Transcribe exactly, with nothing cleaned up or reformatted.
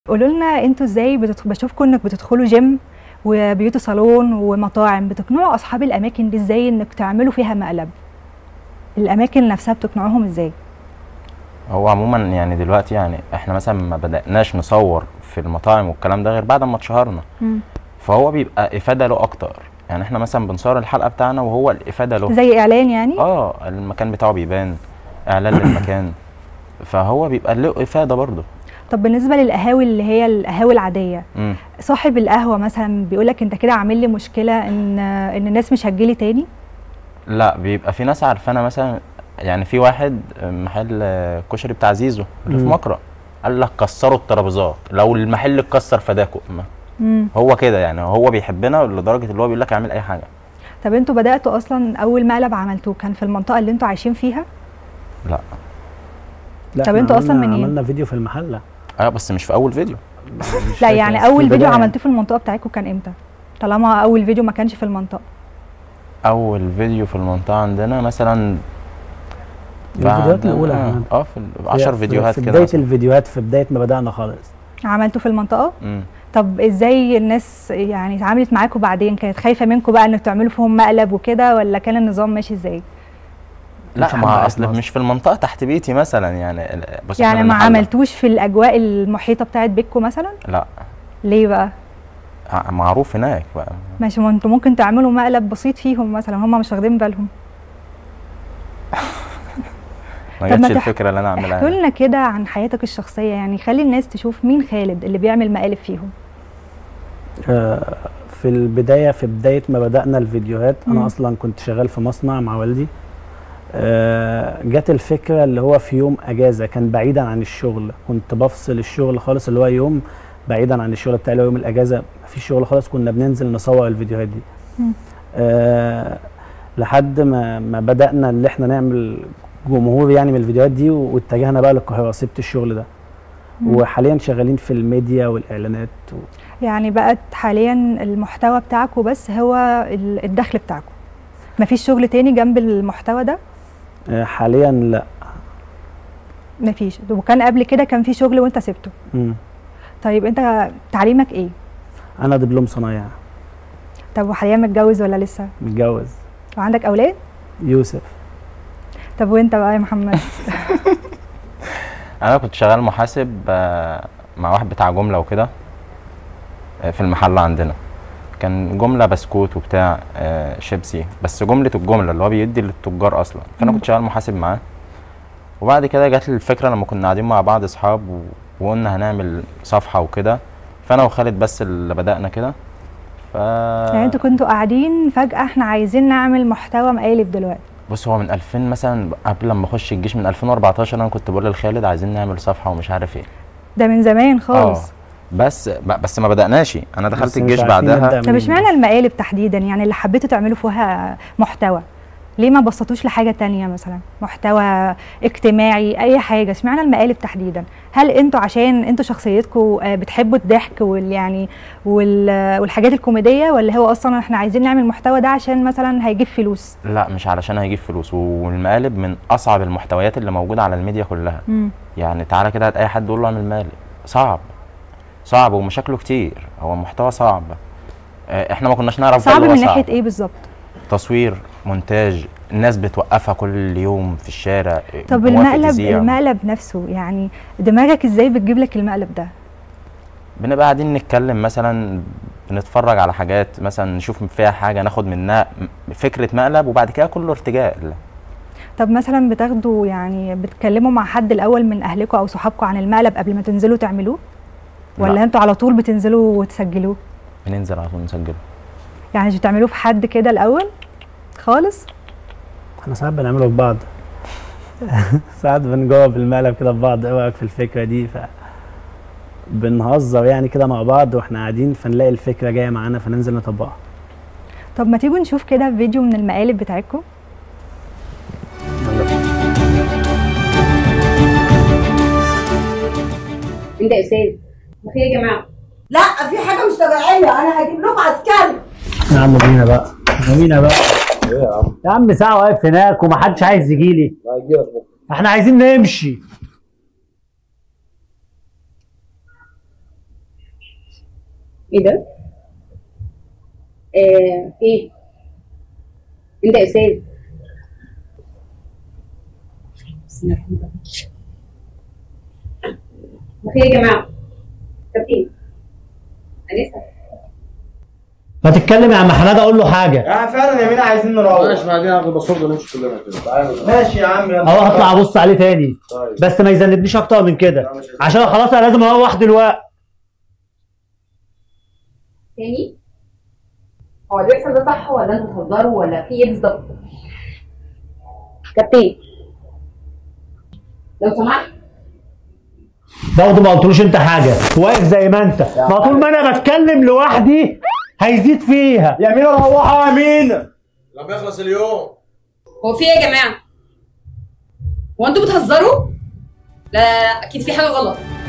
قولوا لنا انتوا ازاي بتدخ... بشوفكم انك بتدخلوا جيم وبيوتي صالون ومطاعم، بتقنعوا اصحاب الاماكن دي ازاي انك تعملوا فيها مقلب؟ الاماكن نفسها بتقنعوهم ازاي؟ هو عموما يعني دلوقتي يعني احنا مثلا ما بدأناش نصور في المطاعم والكلام ده غير بعد ما اتشهرنا. مم. فهو بيبقى افاده له اكتر، يعني احنا مثلا بنصور الحلقه بتاعنا وهو الافاده له زي اعلان يعني؟ اه المكان بتاعه بيبان، اعلان للمكان، فهو بيبقى له افاده برضه. طب بالنسبه للقهاوي اللي هي القهاوي العاديه، مم. صاحب القهوه مثلا بيقولك انت كده عامل لي مشكله ان ان الناس مش هتجيلي تاني؟ لا، بيبقى في ناس عارفانا مثلا، يعني في واحد محل كشري بتاع زيزو اللي في مم. مقرأ قال لك كسروا الترابيزات، لو المحل اتكسر فداكم. مم. هو كده يعني، هو بيحبنا لدرجه اللي هو بيقول لك اعمل اي حاجه. طب انتوا بداتوا اصلا اول مقلب عملتوه كان في المنطقه اللي انتوا عايشين فيها؟ لا. لا، طب إحنا انتوا اصلا عملنا- منين؟ عملنا فيديو في المحله. اه بس مش في اول فيديو. مش لا فاكر، يعني بس في اول فيديو البداية. عملتوه في المنطقه بتاعتكم كان امتى؟ طالما اول فيديو ما كانش في المنطقه. اول فيديو في المنطقه عندنا مثلا الفيديوهات بعد- الاولى اه, كمان. آه في عشر في- فيديوهات في كده بدايه مثلا. الفيديوهات، في بدايه ما بدانا خالص. عملتوا في المنطقه؟ مم. طب ازاي الناس يعني اتعاملت معاكم بعدين؟ كانت خايفه منكم بقى انك تعملوا فيهم مقلب وكده، ولا كان النظام ماشي ازاي؟ لا، حد ما عارفنا اصل أصلاً. مش في المنطقه تحت بيتي مثلا، يعني ال- بص يعني إحنا ما المحلة. عملتوش في الاجواء المحيطه بتاعت بيتكم مثلا؟ لا، ليه بقى؟ ع- معروف هناك بقى. ماشي، ما انتوا ممكن تعملوا مقلب بسيط فيهم مثلا هم مش واخدين بالهم. ما طب ما جاتش تح- الفكره اللي انا اعملها احكوا هنا. لنا كده عن حياتك الشخصيه، يعني خلي الناس تشوف مين خالد اللي بيعمل مقالب فيهم. آه، في البدايه، في بدايه ما بدانا الفيديوهات، مم. انا اصلا كنت شغال في مصنع مع والدي. آه، جت الفكره اللي هو في يوم اجازه كان بعيدا عن الشغل، كنت بفصل الشغل خالص، اللي هو يوم بعيدا عن الشغل بتاعي اللي هو يوم الاجازه مفيش شغل خالص، كنا بننزل نصور الفيديوهات دي. مم. آه لحد ما ما بدانا اللي احنا نعمل جمهور يعني من الفيديوهات دي، واتجهنا بقى للقاهره، سبت الشغل ده. مم. وحاليا شغالين في الميديا والاعلانات و... يعني بقت حاليا المحتوى بتاعكم بس هو ال- الدخل بتاعكم، مفيش شغل تاني جنب المحتوى ده؟ آه حاليا لا. مفيش. وكان قبل كده كان في شغل وانت سبته؟ مم. طيب انت تعليمك ايه؟ انا دبلوم صنايع. طب وحاليا متجوز ولا لسه؟ متجوز. وعندك اولاد؟ يوسف. طب وانت بقى يا محمد؟ انا كنت شغال محاسب آه، مع واحد بتاع جمله وكده آه، في المحل عندنا. كان جمله بسكوت وبتاع آه، شيبسي، بس جمله الجمله اللي هو بيدي للتجار اصلا، فانا مم. كنت شغال محاسب معاه. وبعد كده جات لي الفكره لما كنا قاعدين مع بعض اصحاب و- وقلنا هنعمل صفحه وكده، فانا وخالد بس اللي بدانا كده. ف يعني انتوا كنتوا قاعدين فجأة احنا عايزين نعمل محتوى مقالب دلوقتي؟ بص، هو من ألفين مثلا، قبل لما اخش الجيش من ألفين وأربعتاشر انا كنت بقول لخالد عايزين نعمل صفحه ومش عارف ايه. ده من زمان خالص. اه بس ب- بس ما بدأناش، انا دخلت بس مش الجيش عارفين بعدها. نبدأ طب منين. اشمعنى المقالب تحديدا؟ يعني اللي حبيتوا تعملوا فيها محتوى، ليه ما بسطوش لحاجة تانية مثلا؟ محتوى اجتماعي، اي حاجة. اشمعنى المقالب تحديدا؟ هل انتوا عشان انتوا شخصيتكم بتحبوا الضحك وال يعني وال والحاجات الكوميدية، ولا هو اصلا احنا عايزين نعمل المحتوى ده عشان مثلا هيجيب فلوس؟ لا، مش علشان هيجيب فلوس، والمقالب من اصعب المحتويات اللي موجوده على الميديا كلها. مم. يعني تعالى كده هات اي حد يقول له اعمل مقالب، صعب صعب ومشاكله كتير، هو محتوى صعب. آه، احنا ما كناش نعرف بقى صعب اللي هو من ناحية ايه بالظبط؟ تصوير، مونتاج، الناس بتوقفها كل يوم في الشارع. طب موافق المقلب تذيع. المقلب نفسه، يعني دماغك ازاي بتجيب لك المقلب ده؟ بنبقى قاعدين نتكلم مثلا، بنتفرج على حاجات مثلا، نشوف فيها حاجه ناخد منها م- فكره مقلب، وبعد كده كله ارتجال. طب مثلا بتاخدوا يعني بتكلموا مع حد الاول من اهلكم او صحابكم عن المقلب قبل ما تنزلوا تعملوه، ولا لا. انتوا على طول بتنزلوا وتسجلوه؟ بننزل على طول نسجله. يعني مش بتعملوه في حد كده الاول خالص؟ احنا ساعات بنعمله في بعض. ساعات بنجاوب المقلب كده في بعض، ايه رايك في الفكره دي؟ ف بنهزر يعني كده مع بعض واحنا قاعدين، فنلاقي الفكره جايه معانا فننزل نطبقها. طب ما تيجوا نشوف كده فيديو من المقالب بتاعتكم. يلا بينا. انت يا استاذ بخير يا جماعه. لا، في حاجه مش طبيعيه، انا هجيب لكم عسكري. يا عم بينا بقى، بينا بقى. ايه يا عم؟ يا عم ساعة واقف هناك ومحدش عايز يجي لي. لا هيجيلك بكره. احنا عايزين نمشي. ايه ده؟ آه ايه؟ انت يا استاذ. بسم الله الرحمن الرحيم. بخير يا جماعه. كابتن انسه. ما تتكلم يا عم حماده، اقول له حاجه. اه فعلا يا مينا عايزين نروح. ماشي بعدين اخد بصوت ونمشي كلنا كده. تعالى ماشي يا عم يلا. اهو هطلع ابص عليه تاني. طيب. بس ما يذنبنيش اكتر من كده عشان خلاص انا لازم اروح دلوقتي. تاني؟ هو اللي بيحصل ده صح ولا انتوا بتهزروا ولا في ايه بالظبط؟ كابتن لو سمحت. برضه ما قلتلوش انت حاجه، واقف زي ما انت، ما طول ما انا بتكلم لوحدي هيزيد فيها. يا مينا روحوا يا مينا لما يخلص اليوم. هو في ايه يا جماعه؟ هو انتوا بتهزروا؟ لا لا لا اكيد في حاجه غلط.